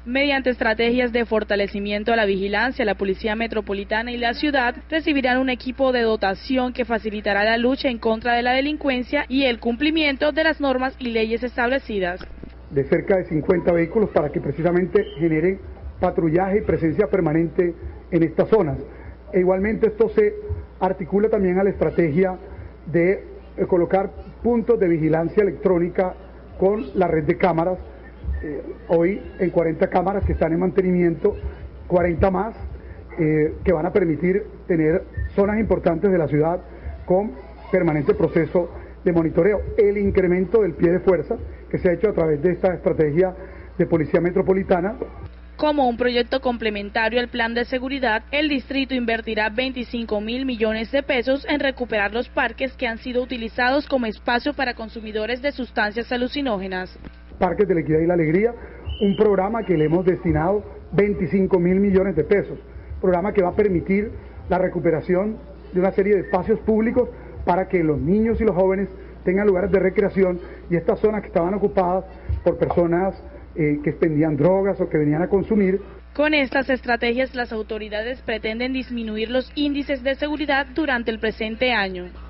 Mediante estrategias de fortalecimiento a la vigilancia, la Policía Metropolitana y la ciudad recibirán un equipo de dotación que facilitará la lucha en contra de la delincuencia y el cumplimiento de las normas y leyes establecidas. De cerca de 50 vehículos para que precisamente generen patrullaje y presencia permanente en estas zonas. E igualmente esto se articula también a la estrategia de colocar puntos de vigilancia electrónica con la red de cámaras. Hoy en 40 cámaras que están en mantenimiento, 40 más que van a permitir tener zonas importantes de la ciudad con permanente proceso de monitoreo. El incremento del pie de fuerza que se ha hecho a través de esta estrategia de Policía Metropolitana. Como un proyecto complementario al plan de seguridad, el distrito invertirá 25.000 millones de pesos en recuperar los parques que han sido utilizados como espacio para consumidores de sustancias alucinógenas. Parques de la Equidad y la Alegría, un programa que le hemos destinado 25.000 millones de pesos, programa que va a permitir la recuperación de una serie de espacios públicos para que los niños y los jóvenes tengan lugares de recreación y estas zonas que estaban ocupadas por personas que expendían drogas o que venían a consumir. Con estas estrategias, las autoridades pretenden disminuir los índices de seguridad durante el presente año.